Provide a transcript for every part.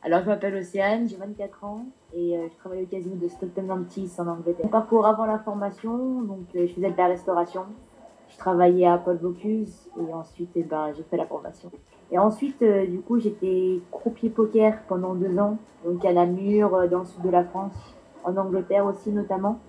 Alors, je m'appelle Océane, j'ai 24 ans et je travaille au casino de Stockton-on-Tees en Angleterre. Mon parcours avant la formation, donc je faisais de la restauration. Je travaillais à Paul Bocuse et ensuite j'ai fait la formation. Et ensuite, du coup, j'étais croupier poker pendant 2 ans, donc à Namur, dans le sud de la France, en Angleterre aussi notamment.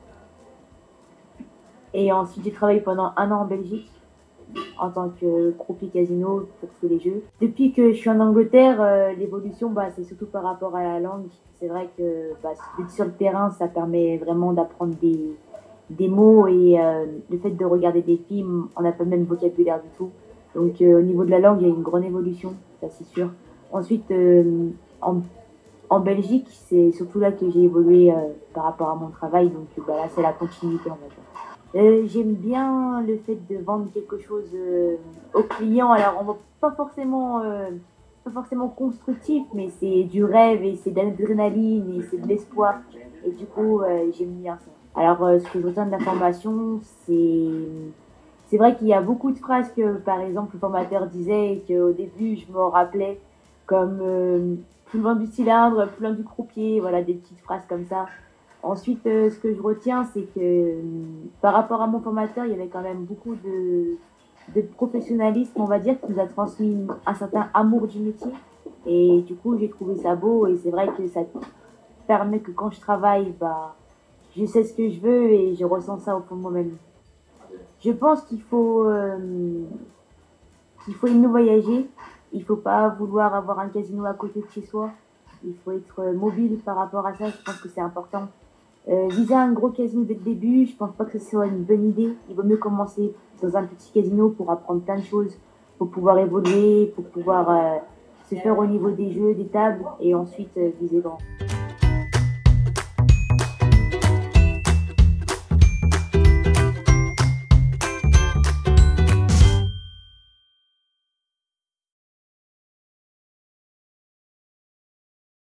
Et ensuite, j'ai travaillé pendant 1 an en Belgique en tant que croupier casino pour tous les jeux. Depuis que je suis en Angleterre, l'évolution, c'est surtout par rapport à la langue. C'est vrai que d'être sur le terrain, ça permet vraiment d'apprendre des mots et le fait de regarder des films, on n'a pas le même vocabulaire du tout. Donc au niveau de la langue, il y a une grande évolution, ça c'est sûr. Ensuite, en, en Belgique, c'est surtout là que j'ai évolué par rapport à mon travail. Donc là, c'est la continuité, on va dire. J'aime bien le fait de vendre quelque chose aux clients. Alors, on va pas forcément constructif, mais c'est du rêve et c'est de l'adrénaline et c'est de l'espoir. Et du coup, j'aime bien ça. Alors, ce que je retiens de la formation, c'est vrai qu'il y a beaucoup de phrases que, par exemple, le formateur disait et qu'au début, je me rappelais, comme plus loin du cylindre, plus loin du croupier, voilà, des petites phrases comme ça. Ensuite, ce que je retiens, c'est que par rapport à mon formateur, il y avait quand même beaucoup de professionnalisme, on va dire, qui nous a transmis un certain amour du métier. Et du coup, j'ai trouvé ça beau et c'est vrai que ça permet que quand je travaille, je sais ce que je veux et je ressens ça au fond de moi-même. Je pense qu'il faut aimer voyager. Il faut pas vouloir avoir un casino à côté de chez soi. Il faut être mobile par rapport à ça. Je pense que c'est important. Viser un gros casino dès le début, je pense pas que ce soit une bonne idée. Il vaut mieux commencer dans un petit casino pour apprendre plein de choses, pour pouvoir évoluer, pour pouvoir se faire au niveau des jeux, des tables et ensuite viser grand.